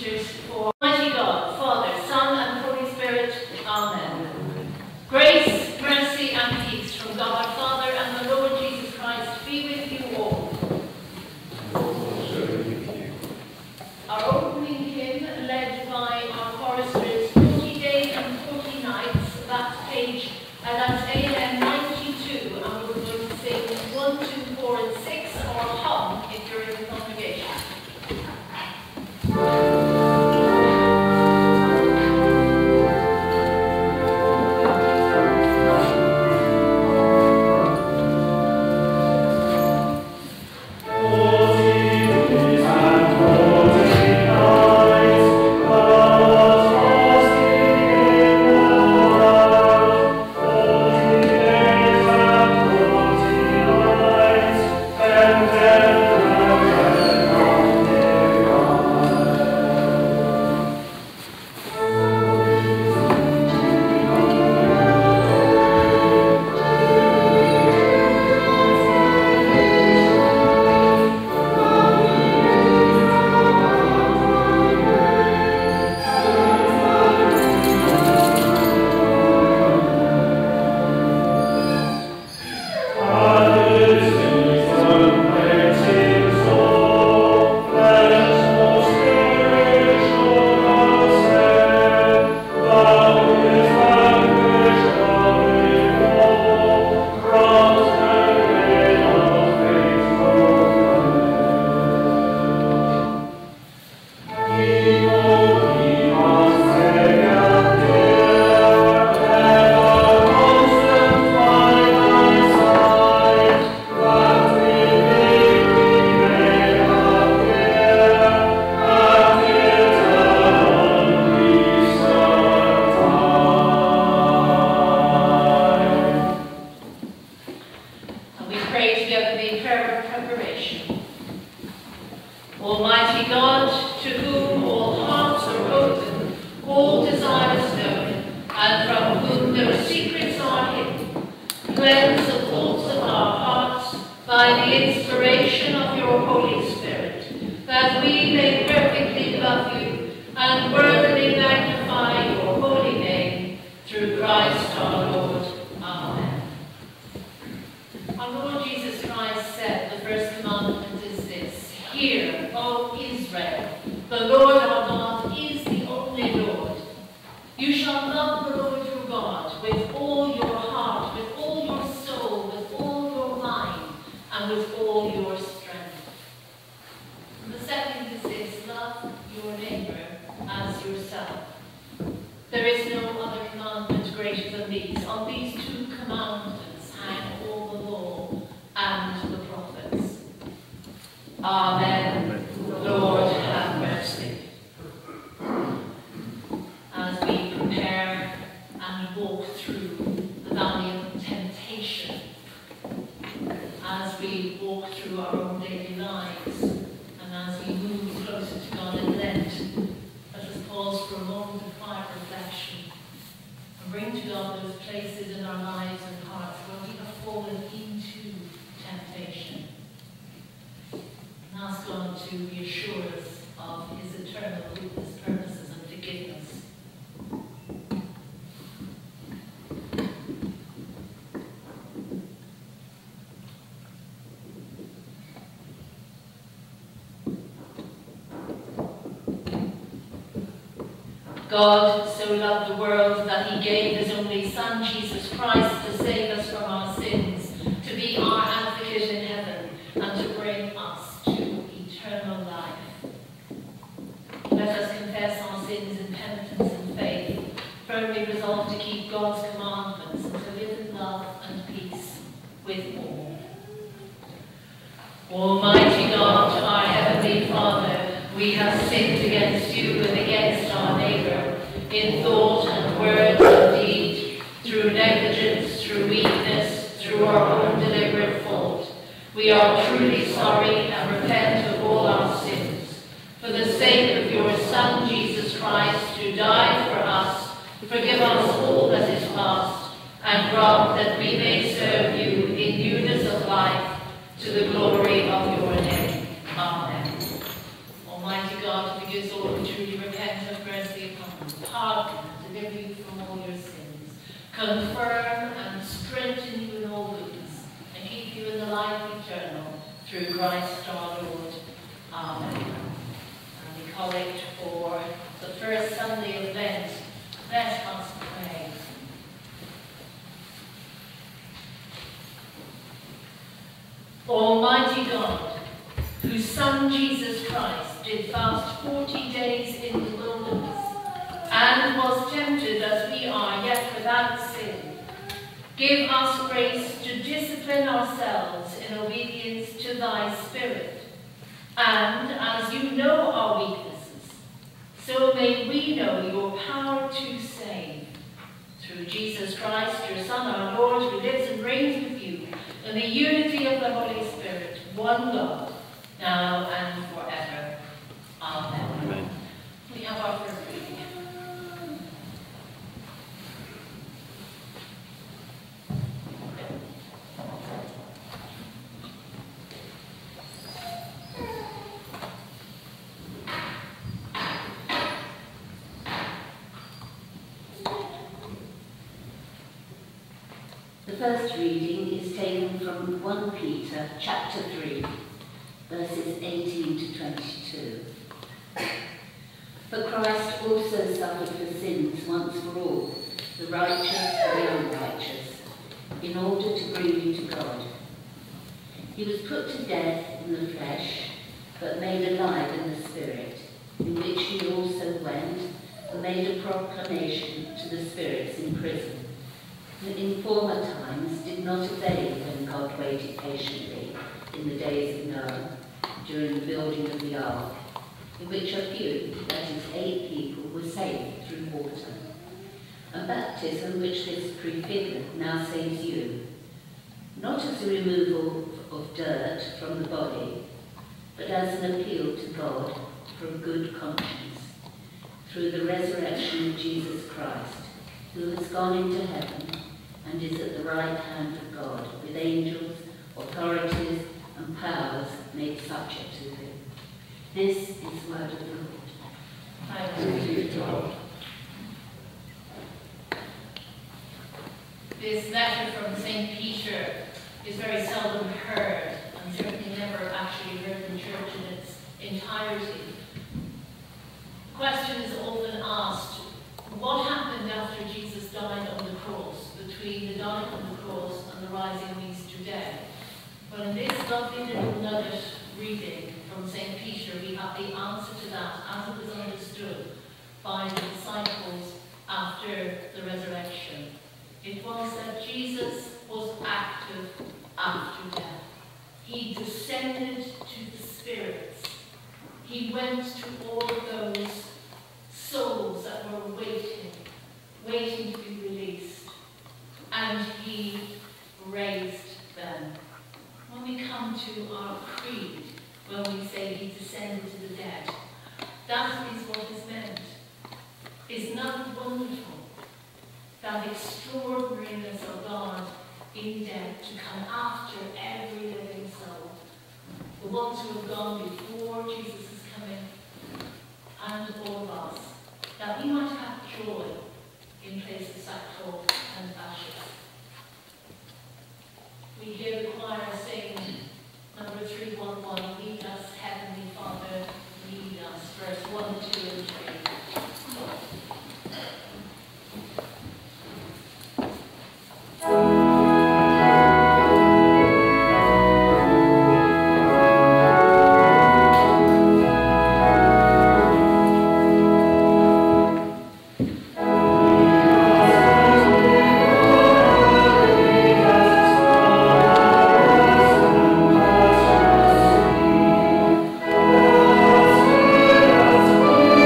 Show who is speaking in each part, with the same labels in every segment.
Speaker 1: scriptures for Almighty God, Father, Son, and Holy Spirit. Amen. Grace, mercy, and peace from God our Father and the Lord Jesus Christ be with you all. Our opening hymn, led by our choristers, 40 Days and 40 Nights, that's page, that's AM 92, and we're going to sing 1, 2, 4, and 6, or hum if you're in the congregation. God so loved the world that he gave his only Son, Jesus Christ, to save us from our sins, to be our advocate in heaven, and to bring us to eternal life. Let us confess our sins in penitence and faith, firmly resolved to keep God's commandments and to live in love and peace with all. Almighty God, our heavenly Father, we have sinned against you and against our neighbour, in thought and word and deed, through negligence, through weakness, through our own deliberate fault. We are truly sorry and repent of all our sins. For the sake of your Son, Jesus Christ, who died for us, forgive us all that is past, and grant that we may serve you in newness of life, to the glory of your name. Amen. Almighty God, forgive all who truly confirm and strengthen you in all goodness, and keep you in the life eternal, through Christ our Lord. Amen. And we collect for the first Sunday of Lent. Let us pray. Almighty God, whose Son Jesus Christ did fast 40 days in the wilderness, and was tempted as we are, yet without sin, give us grace to discipline ourselves in obedience to thy Spirit. And as you know our weaknesses, so may we know your power to save. Through Jesus Christ, your Son, our Lord, who lives and reigns with you in the unity of the Holy Spirit, one God, now and forever. Amen. Amen. We have our first reading.
Speaker 2: The first reading is taken from 1 Peter chapter 3, verses 18 to 22. For Christ also suffered for sins once for all, the righteous for the unrighteous, in order to bring you to God. He was put to death in the flesh, but made alive in the spirit, in which he also went and made a proclamation to the spirits in prison, who in former times did not obey when God waited patiently in the days of Noah, during the building of the ark, in which a few, that is 8 people, were saved through water. And baptism, which this prefigured, now saves you, not as a removal of dirt from the body, but as an appeal to God for a good conscience, through the resurrection of Jesus Christ, who has gone into heaven and is at the right hand of God, with angels, authorities, and powers made subject to him. This is the word of the Lord.
Speaker 1: Thanks be to God. This letter from St. Peter is very seldom heard, and certainly never actually heard in church in its entirety. The question is often asked, what happened after Jesus died on the cross, between the dying on the cross and the rising of Easter Day? Well, in this lovely little nugget reading from St. Peter, we have the answer to that as it was understood by the disciples after the resurrection. It was that Jesus was active after death. He descended to the spirits. He went to all of those souls that were waiting to be released, and he raised them. When we come to our creed, when we say he descended to the dead, that is what is meant. Is not wonderful, that extraordinariness of God in death to come after every living soul, the ones who have gone before Jesus' coming, and all of us, that we might have joy in place of sackcloth and ashes. We hear the choir sing number 311, lead us, Heavenly Father, lead us, verse 1, 2, and 3.
Speaker 3: Amen.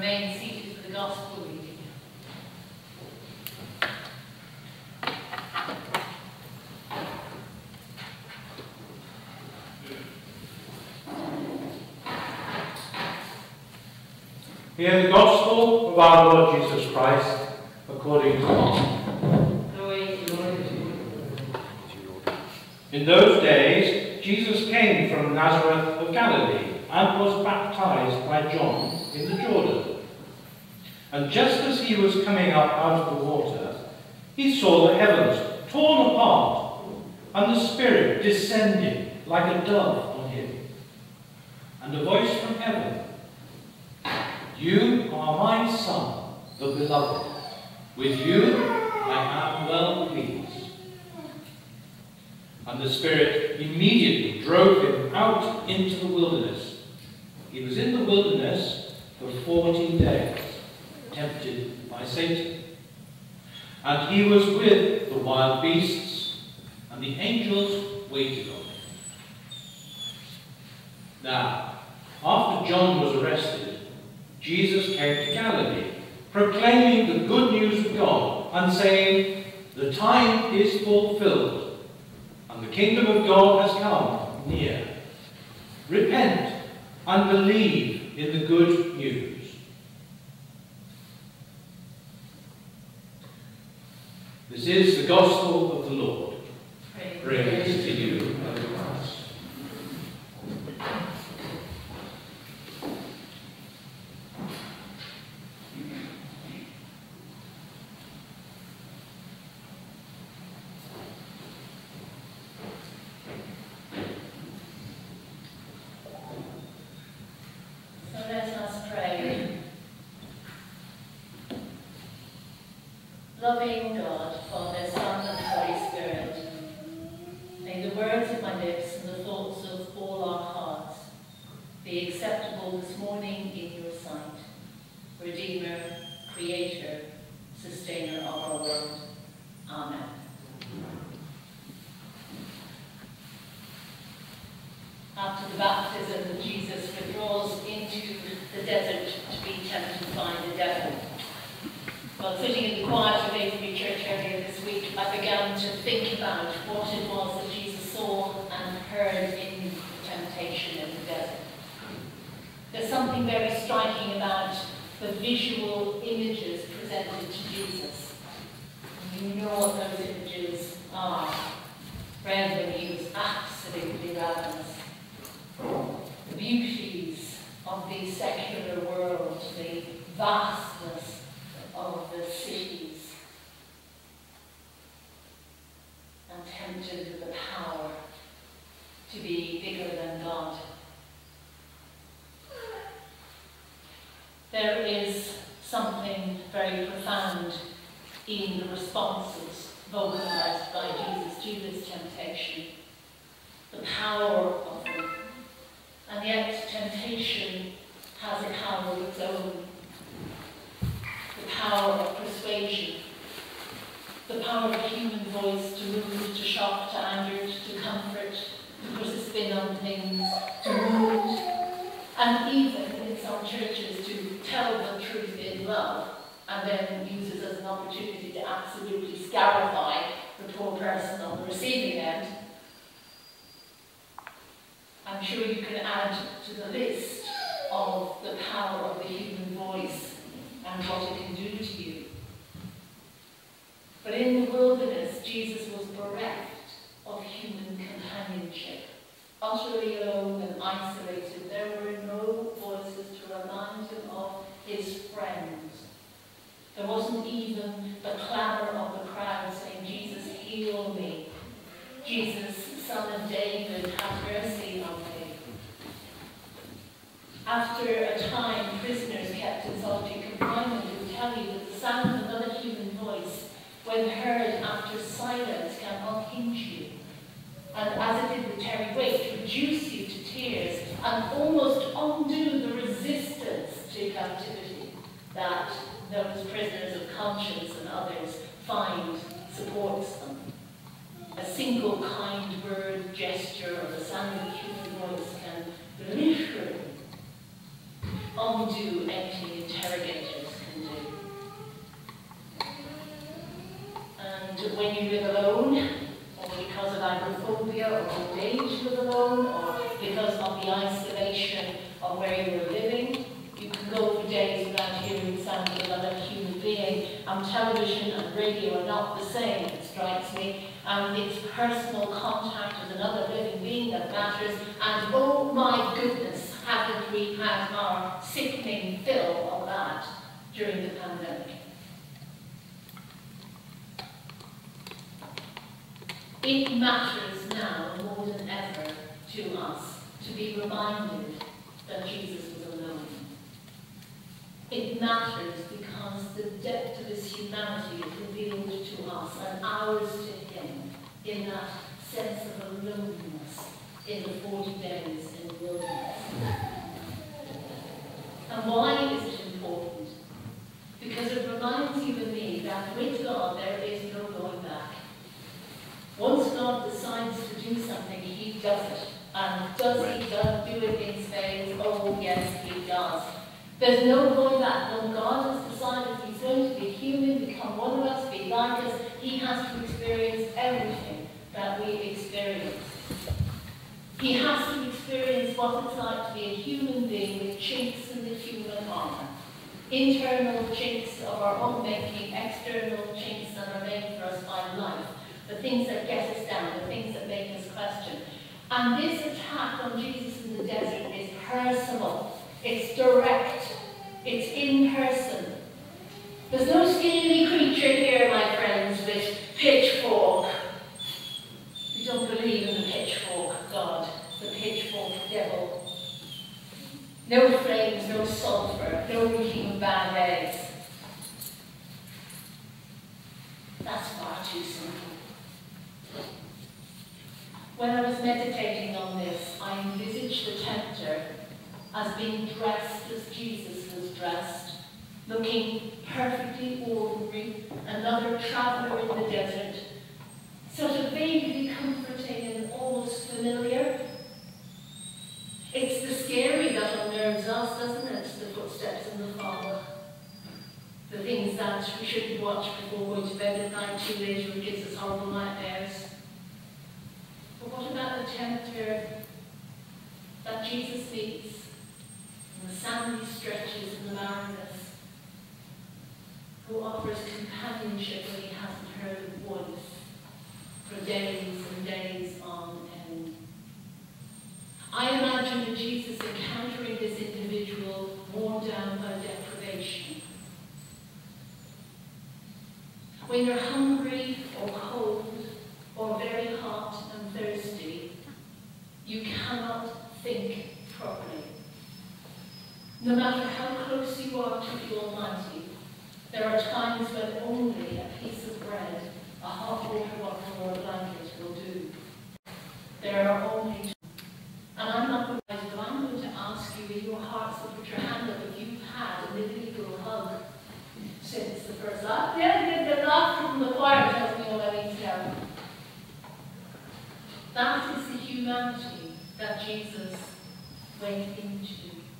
Speaker 1: remain seated for the Gospel reading.
Speaker 3: Hear the Gospel of our Lord Jesus Christ according to Mark.
Speaker 1: Glory to you.
Speaker 3: In those days, Jesus came from Nazareth of Galilee and was baptized by John in the Jordan. And just as he was coming up out of the water, he saw the heavens torn apart and the Spirit descending like a dove on him. And a voice from heaven, "You are my Son, the Beloved. With you I am well pleased." And the Spirit immediately drove him out into the wilderness. He was in the wilderness for 40 days, tempted by Satan. And he was with the wild beasts, and the angels waited on him. Now, after John was arrested, Jesus came to Galilee, proclaiming the good news of God and saying, "The time is fulfilled, and the kingdom of God has come near. Repent and believe in the good news." This is the gospel of the Lord. Praise to you, O Christ.
Speaker 1: So let us pray. Loving God, Father, Son, and Holy Spirit, may the words of my lips and the thoughts of all our hearts be acceptable this morning in your sight, Redeemer, Creator, Sustainer of our world. Amen. After the baptism, Jesus withdraws into the desert to be tempted by the devil. While sitting in the quiet of Avery Church earlier this week, I began to think about what it was that Jesus saw and heard in the temptation in the desert. There's something very striking about the visual images presented to Jesus. You know what those images are. Read when he was absolutely ravenous. The beauties of the secular world, the vastness of the cities, and tempted with the power to be bigger than God. There is something very profound in the responses vocalized by Jesus to this temptation, the power of them. And yet temptation has a power of its own. The power of persuasion, the power of a human voice to move, to shock, to anger, to comfort, to put a spin on things, to wound, and even in some churches to tell the truth in love, and then use it as an opportunity to absolutely scarify the poor person on the receiving end. I'm sure you can add to the list of the power of the human voice and what it can do to you. But in the wilderness, Jesus was bereft of human companionship. Utterly alone and isolated, there were no voices to remind him of his friends. There wasn't even the clamour of the crowd saying, "Jesus, heal me. Jesus, Son of David, have mercy on me." After a time, prisoners kept in solitary confinement will tell you that the sound of another human voice, when heard after silence, can unhinge you. And as it did with Terry Waite, reduce you to tears and almost undo the resistance to captivity that those prisoners of conscience and others find supports them. A single kind word, gesture, or the sound of a human voice can literally undo empty interrogation. of when you live alone, or because of agoraphobia, or old age live alone, or because of the isolation of where you are living. You can go for days without hearing the sound of another human being. Television and radio are not the same, it strikes me. It's personal contact with another living being that matters. And oh my goodness, haven't we had our sickening fill of that during the pandemic? It matters now more than ever to us to be reminded that Jesus was alone. It matters because the depth of his humanity is revealed to us and ours to him in that sense of aloneness in the 40 days in the wilderness. And why is it important? Because it reminds you and me that with God there is no going back. Once God decides to do something, he does it. And does he do it in spades? Oh yes, he does. There's no going back. When God has decided he's going to be human, become one of us, be like us, he has to experience everything that we experience. He has to experience what it's like to be a human being with chinks in the human armor. Internal chinks of our own making, external chinks that are made for us by life. The things that get us down, the things that make us question. And this attack on Jesus in the desert is personal. It's direct. It's in person. There's no scaly creature here, my friends, with pitchfork. We don't believe in the pitchfork God, the pitchfork devil. No flames, no sulfur, no reeking bad eggs. That's far too simple. When I was meditating on this, I envisaged the tempter as being dressed as Jesus was dressed, looking perfectly ordinary, another traveller in the desert, sort of vaguely comforting and almost familiar. It's the scary that unnerves us, doesn't it? The footsteps in the fog. The things that we shouldn't watch before going to bed at night too late, or gives us horrible nightmares. But what about the tempter that Jesus meets in the sandy stretches in the barrenness, who offers companionship when he hasn't heard a voice for days and days on end? I imagine Jesus encountering this individual worn down by deprivation. When you're hungry or cold or very hot and thirsty, you cannot think properly. No matter how close you are to the Almighty, there are times when only a piece of bread, a hot water bottle or a blanket will do. There are only, and I'm not going to, but I'm going to ask you in your hearts to put your hand up if you've had an illegal hug since the first act. Yeah, the laughter from the choir tells me all I need to know. That is the humanity that Jesus went into.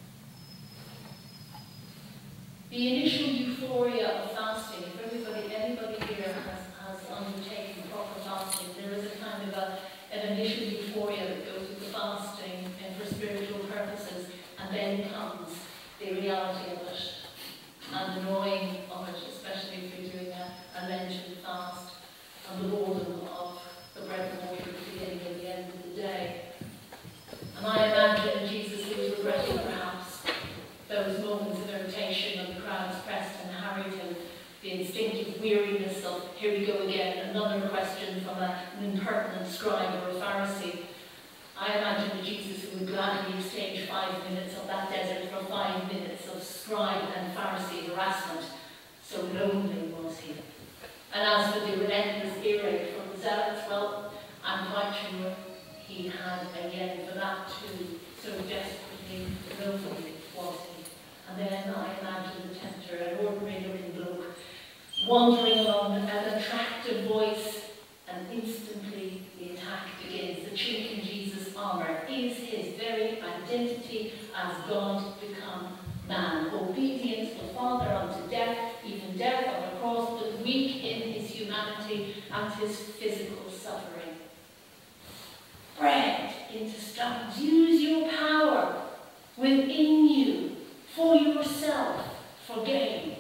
Speaker 1: The initial euphoria of fasting, if anybody here has undertaken proper fasting, there is a kind of an initial euphoria that goes with the fasting and for spiritual purposes, and then comes the reality of it, and the gnawing of it, especially if you're doing a Lenten fast, and the boredom of the bread and water at the beginning and the end of the day. And I imagine Jesus, who was regretting perhaps those moments of irritation when the crowds pressed and harried him, the instinctive weariness of, here we go again, another question from an impertinent scribe or a Pharisee. I imagine Jesus who would gladly exchange 5 minutes of that desert for 5 minutes of scribe and Pharisee harassment. So lonely was he. And as for the relentless earache from the zealots, well, I'm quite sure he had again for that too, so desperately lonely was he. And then I imagine the tempter, an ordinary looking bloke, wandering along an attractive voice, and instantly the attack begins. The chink in Jesus' armour is his very identity as God become man. Obedient to the Father unto death, even death on the cross, but weak in his humanity, poverty and his physical suffering. Bread into stones. Use your power within you for yourself, for gain.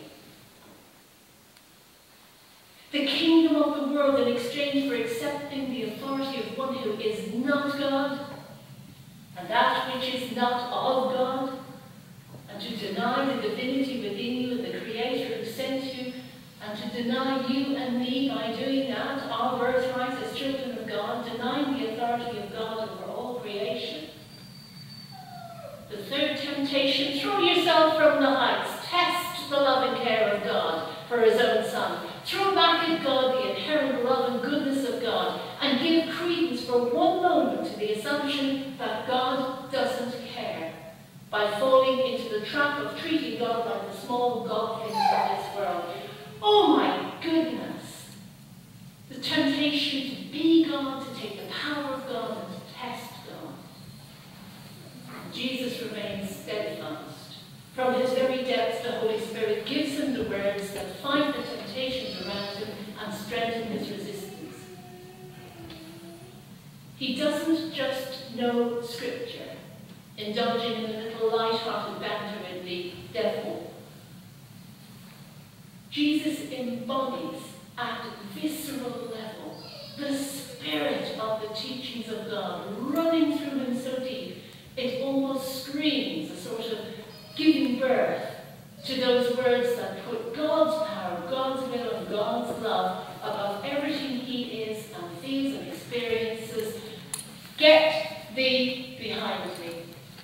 Speaker 1: The kingdom of the world in exchange for accepting the authority of one who is not God, and that which is not of God, and to deny the divinity within you and the Creator who sent you, and to deny you and me by doing that, our birthright as children of God, denying the authority of God over all creation. The third temptation, throw yourself from the heights, test the love and care of God for his own Son. Throw back at God the inherent love and goodness of God, and give credence for one moment to the assumption that God doesn't care, by falling into the trap of treating God like the small God things of this world. Oh my goodness! The temptation to be God, to take the power of God and to test God. Jesus remains steadfast. From his very depths, the Holy Spirit gives him the words that fight the temptations around him and strengthen his resistance. He doesn't just know Scripture, indulging in a little light-hearted banter with the devil. Jesus embodies at visceral level the spirit of the teachings of God, running through him so deep, it almost screams a sort of giving birth to those words that put God's power, God's will, and God's love above everything he is and feels and experiences. Get thee behind me.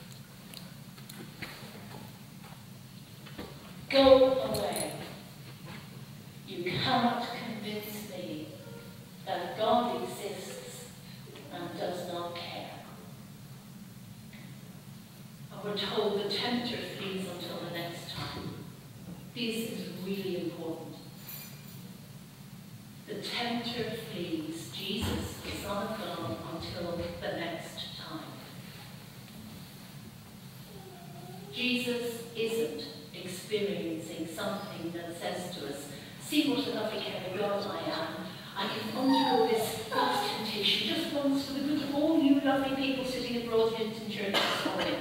Speaker 1: Go away. You cannot convince me that God exists and does not care. And we're told the tempter flees until the next time. This is really important. The tempter flees, Jesus, the Son of God, until the next time. Jesus isn't experiencing something that says to us, see what a lovely kind of God I am. I can undergo this vast temptation just once for the good of all you lovely people sitting in Broad Hinton Church this morning.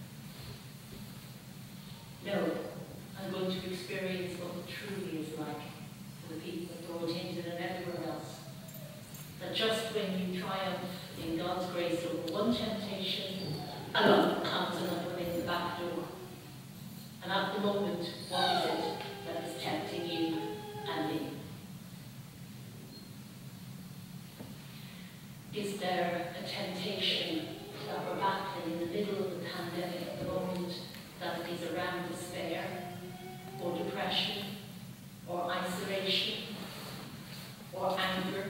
Speaker 1: No, I'm going to experience what it truly is like for the people of Broad Hinton and everywhere else. That just when you triumph in God's grace over one temptation, along comes another in the back door. And at the moment, what is it that is tempting you and me? Is there a temptation that we're battling in the middle of the pandemic at the moment that is around despair, or depression, or isolation, or anger?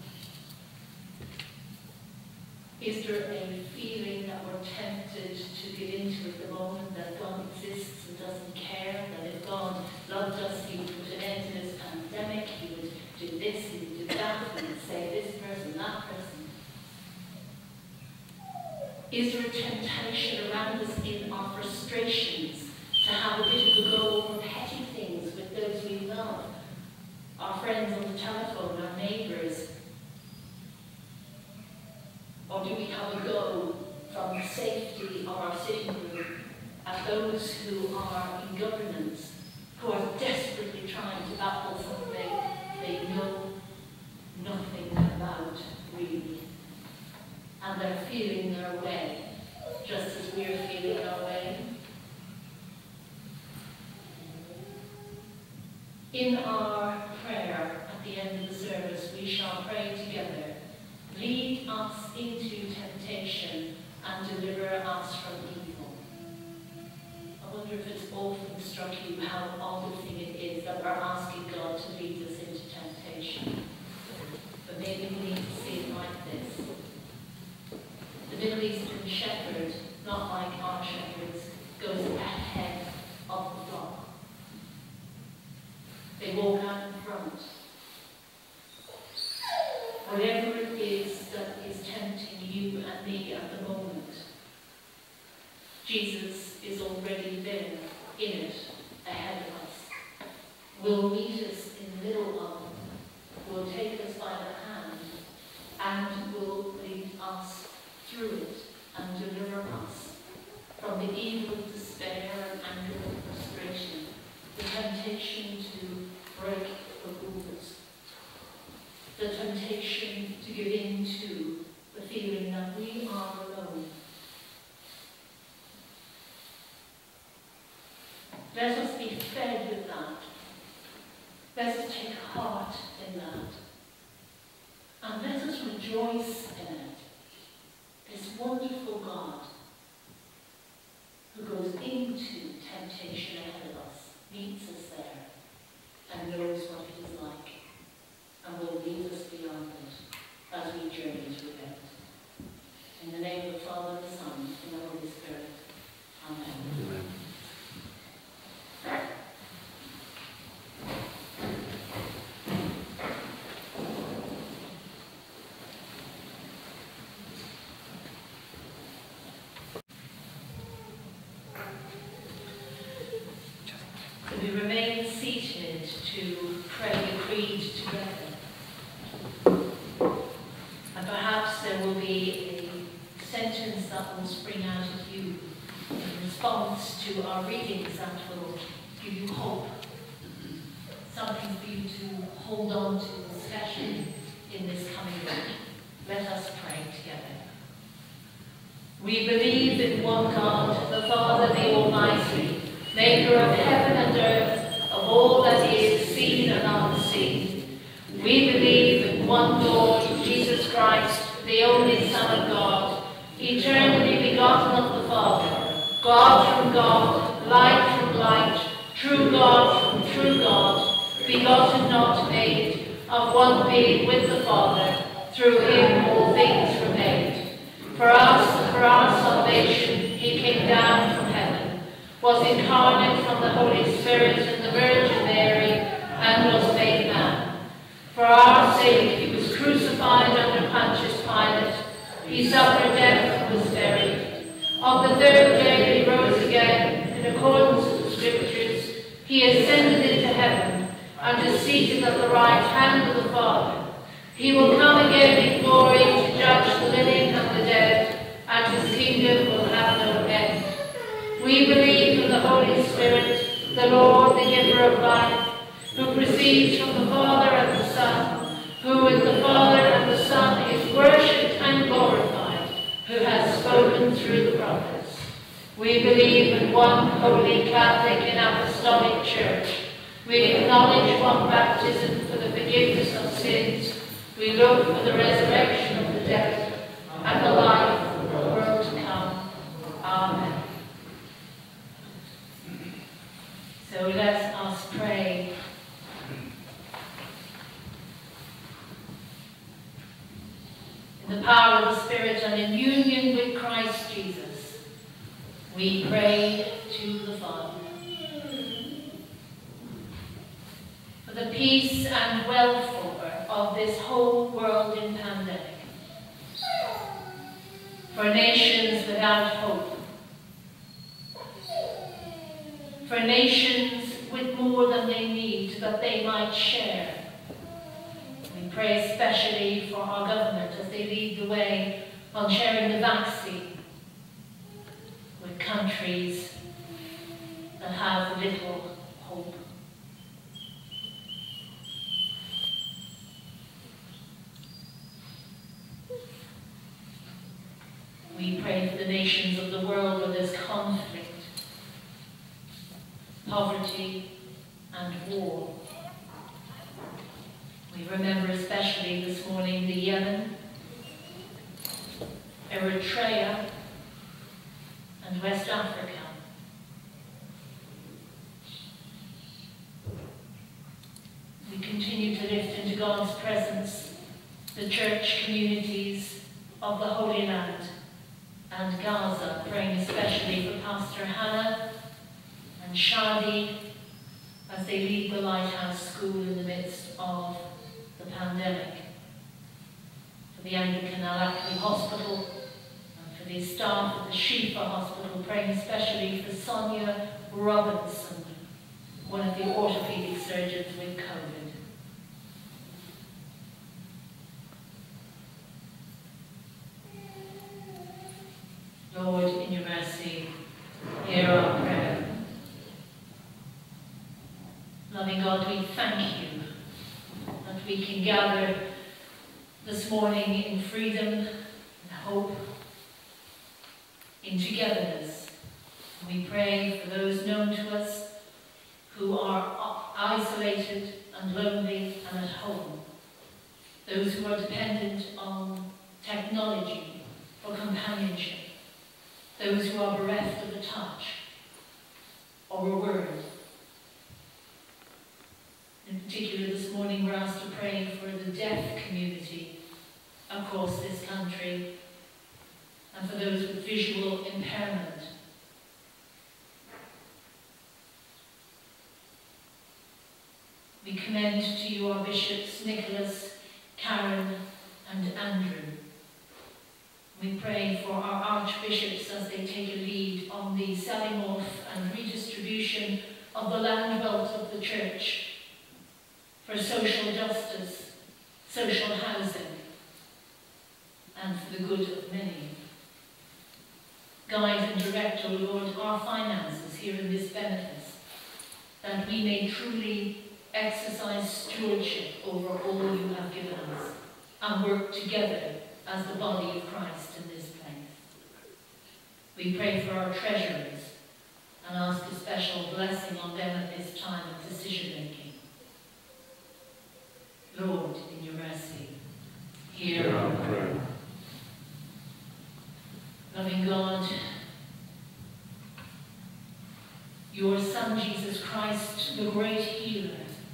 Speaker 1: Is there a feeling that we're tempted to get into at the moment, that God exists and doesn't care, that if God loved us, he would put an end to this pandemic, he would do this, he would do that, he would say this person, that person? Is there a temptation around us in our frustrations to have a bit of a go over petty things with those we love? Our friends on the telephone, our neighbours? Or do we have a go from the safety of our sitting room at those who are in governance, who are desperately trying to battle something they know nothing about, really? And they're feeling their way, just as we're feeling our way. In our prayer at the end of the service, we shall pray together. Lead us into temptation and deliver us from evil. I wonder if it's often struck you how odd a thing it is that we're asking God to lead us into temptation. But maybe we need to see it like this. The Middle Eastern shepherd, not like our shepherds, goes ahead of the flock. They walk out in front. Whatever it is that is tempting you and me at the moment, Jesus is already there, in it, ahead of us. Will meet us in the middle of, will take us through it and deliver us from the evil of despair and anger and frustration, the temptation to break the rules, the temptation to give in to the feeling that we are alone. Let us be fed with that. Let us take heart in that. And let us rejoice in it. This wonderful God who goes into temptation ahead of us, meets us there, and knows what it is like, and will lead us beyond it as we journey through it. In the name of the Father, the Son, and the Holy Spirit. Amen.
Speaker 4: Amen.
Speaker 1: So we remain seated to pray the creed together. And perhaps there will be a sentence that will spring out of you in response to our readings that will give you hope. Something for you to hold on to, especially in this coming week. Let us pray together. We believe in one God, the Father, the Almighty, maker of heaven and earth, of all that is seen and unseen. We believe in one Lord, Jesus Christ, the only Son of God, eternally begotten of the Father, God from God, light from light, true God from true God, begotten not made, of one being with the Father, through him all things were made. For us and for our salvation he came down from heaven, was incarnate from the Holy Spirit and the Virgin Mary, and was made man. For our sake he was crucified under Pontius Pilate. He suffered death and was buried. On the third day he rose again, in accordance with the Scriptures. He ascended into heaven, and is seated at the right hand of the Father. He will come again in glory to judge the living and the dead, and his kingdom will have no end. We believe in the Holy Spirit, the Lord, the giver of life, who proceeds from the Father and the Son, who with the Father and the Son is worshipped and glorified, who has spoken through the prophets. We believe in one holy Catholic and Apostolic Church. We acknowledge one baptism for the forgiveness of sins. We look for the resurrection of the dead and the life of the world to come. Amen. So let us pray. In the power of the Spirit and in union with Christ Jesus, we pray to the Father. For the peace and welfare of this whole world in pandemic. For nations without hope. For nations with more than they need that they might share. We pray especially for our government as they lead the way on sharing the vaccine with countries that have little hope. We pray for the nations of the world where there's conflict, poverty, and war. We remember especially this morning the Yemen, Eritrea, and West Africa. We continue to lift into God's presence the church communities of the Holy Land and Gaza, praying especially for Pastor Hannah and Shadi as they lead the Lighthouse School in the midst of the pandemic. For the Anglican Al-Aqli Hospital and for the staff at the Shifa Hospital, praying especially for Sonia Robinson, one of the orthopedic surgeons with COVID. Loving God, we thank you that we can gather this morning in freedom and hope, in togetherness. We pray for those known to us who are isolated and lonely and at home, those who are dependent on technology for companionship, those who are bereft of a touch or a word. In particular, this morning we're asked to pray for the deaf community across this country and for those with visual impairment. We commend to you our bishops Nicholas, Karen and Andrew. We pray for our archbishops as they take a lead on the selling off and redistribution of the land wealth of the church, for social justice, social housing, and for the good of many. Guide and direct, O Lord, our finances here in this benefice, that we may truly exercise stewardship over all you have given us and work together as the body of Christ in this place. We pray for our treasurers and ask a special blessing on them at this time of decision-making. Lord, in your mercy, hear our prayer. Loving God, your Son Jesus Christ, the great healer,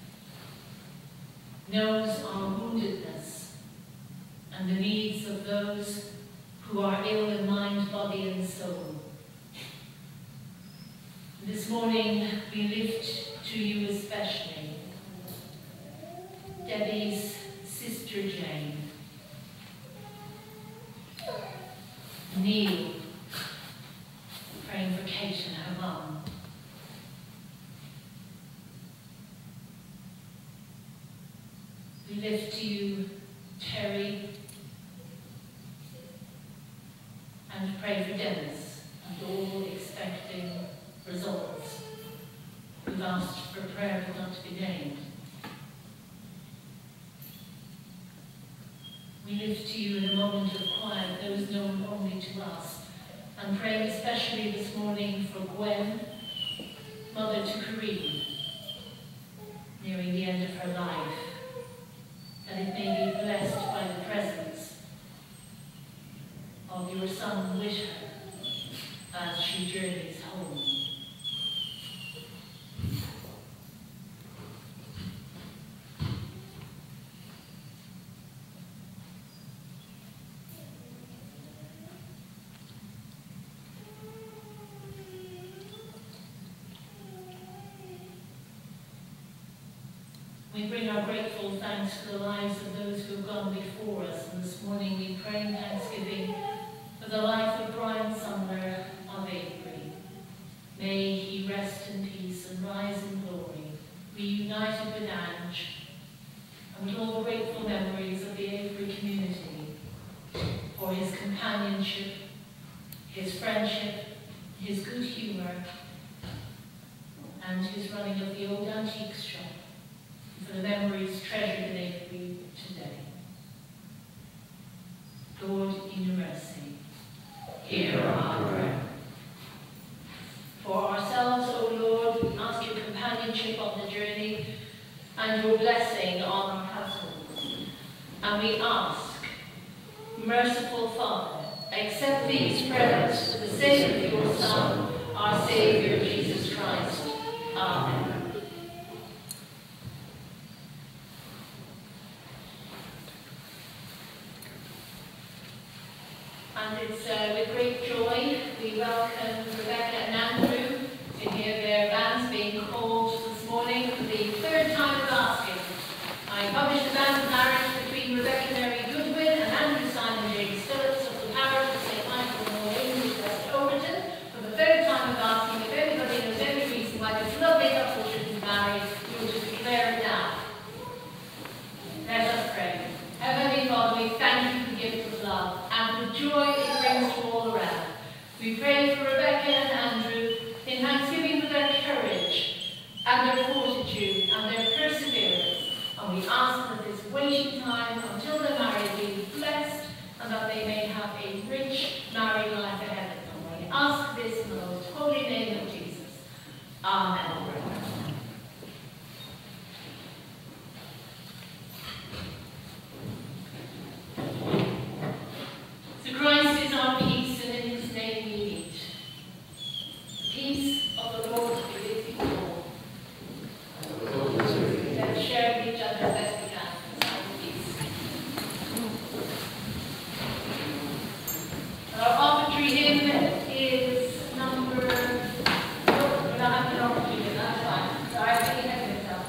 Speaker 1: knows our woundedness and the needs of those who are ill in mind, body and soul. This morning we lift to you especially Debbie's sister Jane, Neil, praying for Kate and her mum, we lift to you Terry and pray for Dennis and all expecting results who've asked for prayer but not to be named. We lift to you in a moment of quiet those known only to us, and praying especially this morning for Gwen, mother to Corinne, nearing the end of her life, that it may be blessed by the presence of your son with her as she journeys home. We bring our grateful thanks to the lives of those who have gone before us, and this morning we pray in thanksgiving for the life of Brian Sumner of Avery. May he rest in peace and rise in glory, reunited with Ange, and with all the grateful memories of the Avery community for his companionship, his friendship, his good humour, and his running of the old antiques shop, for the memories treasured in Avery today. Lord, in your mercy, hear our prayer. For ourselves, O Lord, we ask your companionship on the journey and your blessing on our households. And we ask, merciful Father, accept these prayers for the sake of your Son, our Saviour, Jesus Christ. Amen. And it's with great joy we welcome Rebecca and Andrew to hear their bands being called this morning for the third time of asking. I published the band of marriage between Rebecca Mary Goodwin and Andrew Simon James Phillips of the parish of St. Michael in Wales, West Overton, for the third time of asking. If anybody knows any reason why this lovely couple should be married, you will just declare it now. Let us pray. Heavenly Father, we thank you for the gift of love and the joy it brings to all around. We pray for Rebecca and Andrew in thanksgiving for their courage and their fortitude and And we ask that this waiting time until they're married be blessed and that they may have a rich married life ahead of them. We ask this in the most holy name of Jesus. Amen. So Christ is our peace, and in his name we meet. The peace of the Lord be with you all. Let's share with each other as best we can in the sign of peace. Our offertory hymn is number... Oh, we're not having an offertory hymn, that's fine. Sorry, I'm thinking of myself.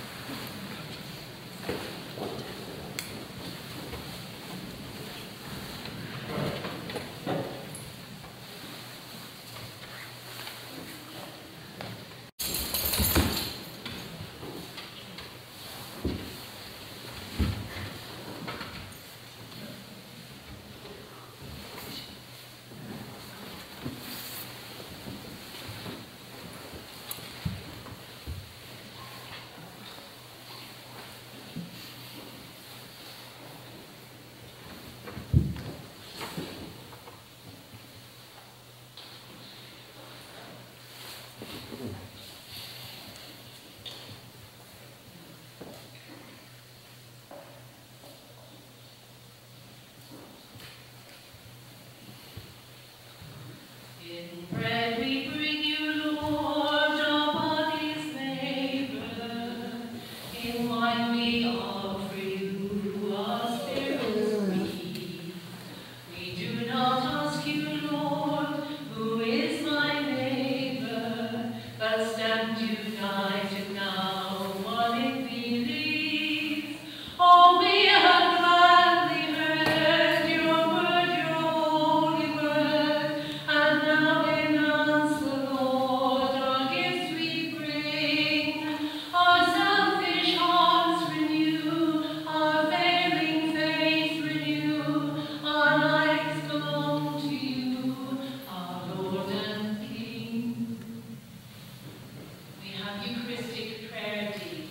Speaker 1: In bread we bring you, Lord, our body's neighbor. In wine we offer you our spirit's meat. We do not ask you, Lord, who is my neighbor, but stand united now, one in belief. Oh, we have gladly heard your word, your holy word, and now in answer, Lord, our gifts we bring. Our selfish hearts renew, our failing faith renew, our lives belong to you, our Lord and King. We have Eucharistic prayer deed.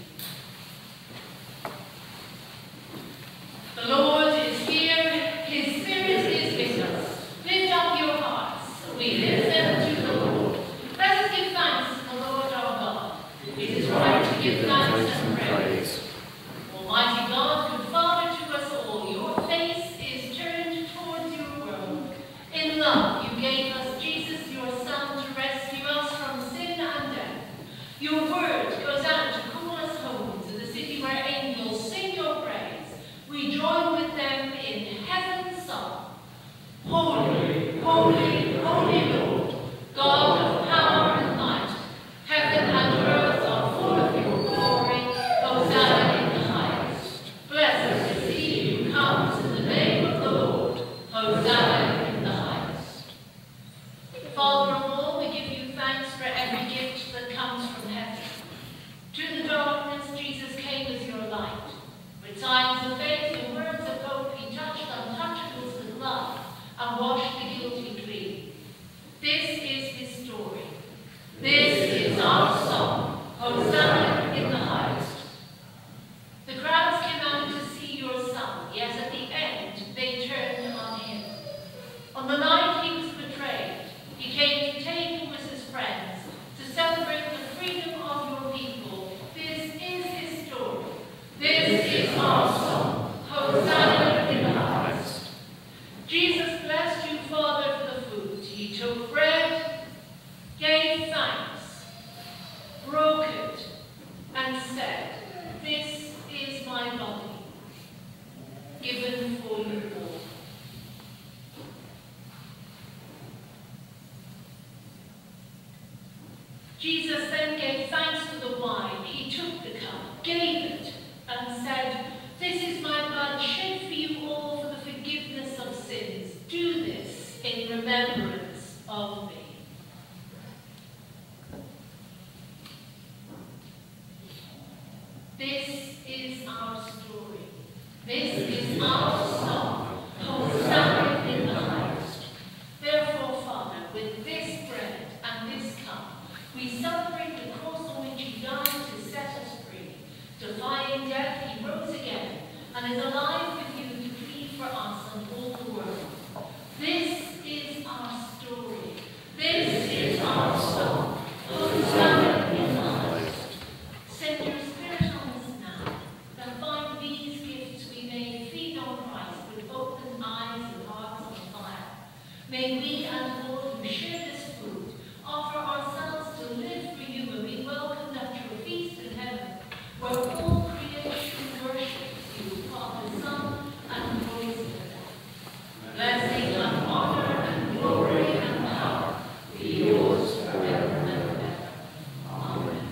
Speaker 1: The Lord is here, his Spirit is with us. Lift up your hearts, we lift them to the Lord. Let us give thanks to the Lord our God. It is right to give thanks and praise. Almighty God, good Father to us all, your face is turned towards your world. In love you gave us Jesus, your Son, to rescue us from sin and death. Your word goes out to call us home to the city where angels sing your praise. We join with them in heaven's song. Holy, holy, holy Lord, God of power and might, heaven and earth are full of your glory. Hosanna in the highest. Blessed is he who comes in the name of the Lord. Hosanna in the highest. Father of all, we give you thanks for every gift that comes from heaven. To the darkness, Jesus came as your light. With signs of faith and words of hope, he touched untouchables with love and washed the guilty clean. This is his story. This is our song. Hosanna in the highest. The crowds came out to see your Son, yet at the end they turned on him. On the night he was betrayed, he came to take him with his friends to celebrate the freedom of your people. This is his story. This is our song. Hosanna in the highest. Jesus blessed you, Father, for the food. He took bread, gave thanks, broke it, and said, "This is my body, given for you all." Jesus then gave thanks for the wine. He took the cup, gave it, and said, "This is my blood shed for you all for the forgiveness of sins. Do this in remembrance of me." This is our story. This is our song. Hosanna in the highest. Therefore, Father, with this bread and this cup, we celebrate the cross on which you died to set us free. Defying death, he and is alive with you to plead for us and all the world. This is our story. This is our song. Hosanna in the highest. Send your Spirit on us now, that by these gifts we may feed on Christ with open eyes and hearts on fire. May we and all who share this food offer ourselves to live for you and be welcomed at your feast in heaven, where all creation worships you, Father, Son, and Holy Spirit. Blessing and honor and glory and power be yours forever and ever. Amen.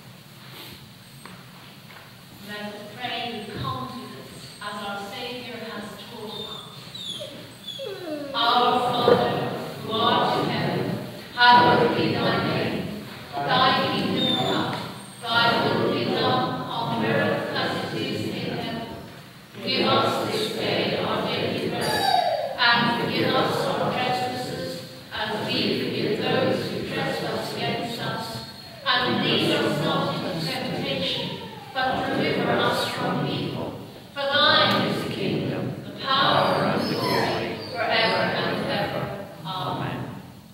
Speaker 1: Let us pray with confidence as our Saviour has taught us. Our Father, who art in heaven, hallowed be thy name. Thy kingdom come, thy will be done on earth as it is in heaven. Give us this day our daily bread, and forgive us our trespasses, as we forgive those who trespass against us. And lead us not into temptation, but deliver us from evil. For thine is the kingdom, the power, and the glory, forever and ever. Amen.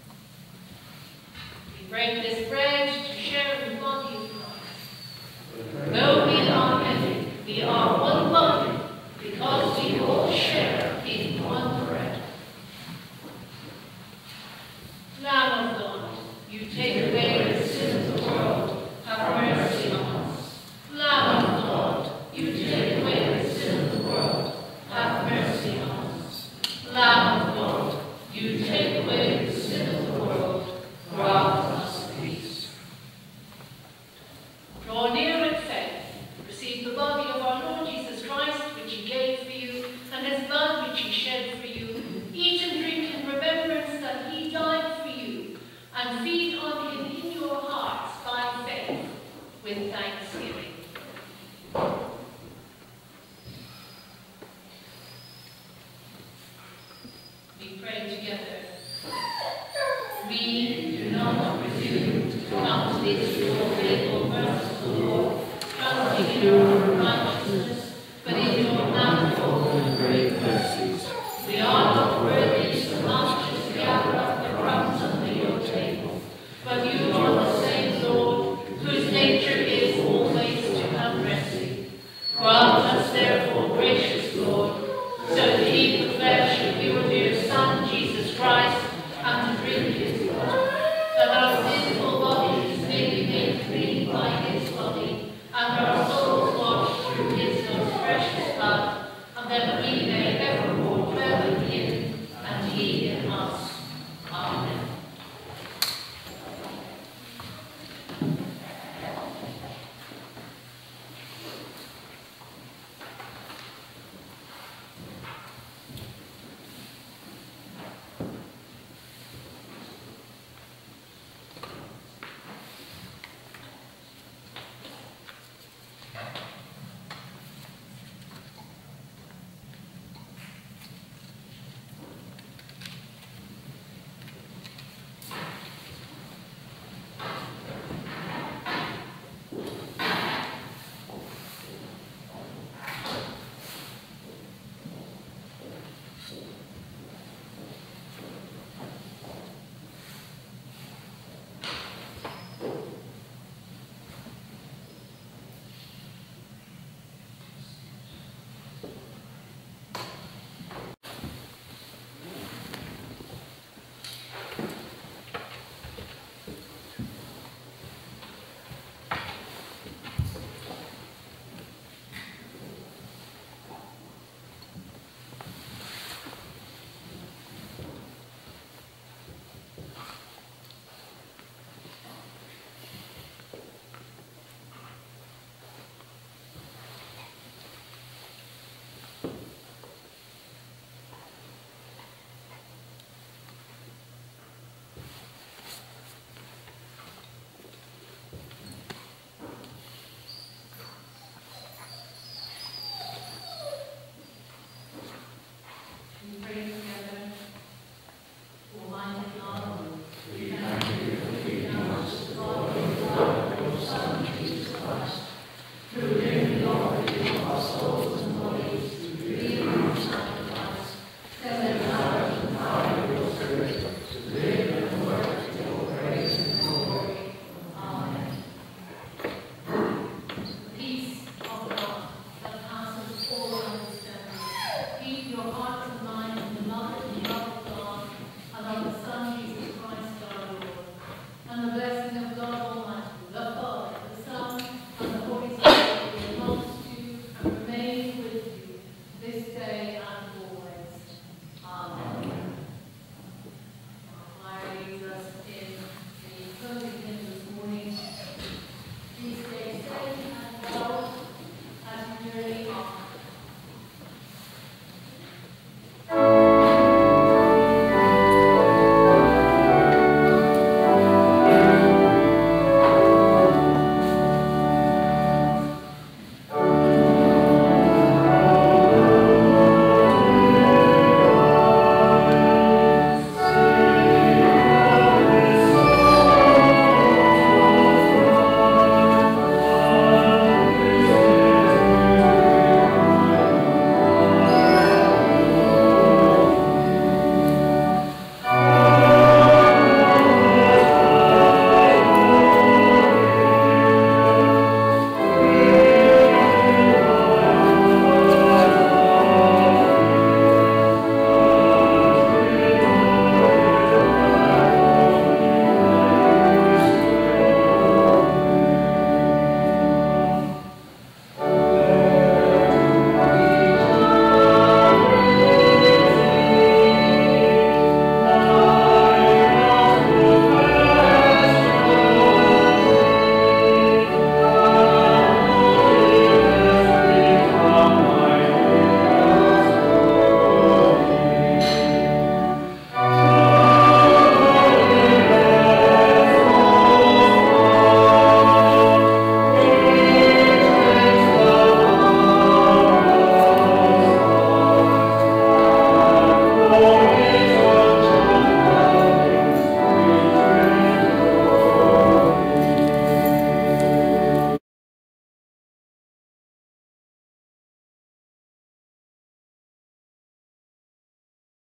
Speaker 1: We break this bread to share in the body of Christ. Though we are many, we are one body, because we all share in one bread. Lamb of God, you take away the sin of the world, have mercy on us. Lamb of God, you take away the sin of the world, have mercy on us. Lamb of God, you take away the sin of the world, grant us peace. Draw near in faith, receive the body of our Lord Jesus Christ, which he gave for you, and his blood which he shed for you. Eat and drink in remembrance that he died for you, and feed on him in your hearts by faith, with thanksgiving. We pray together. We do not presume to come to this your faithful, merciful Lord, trusting in your righteousness, but in your manifold and great mercy.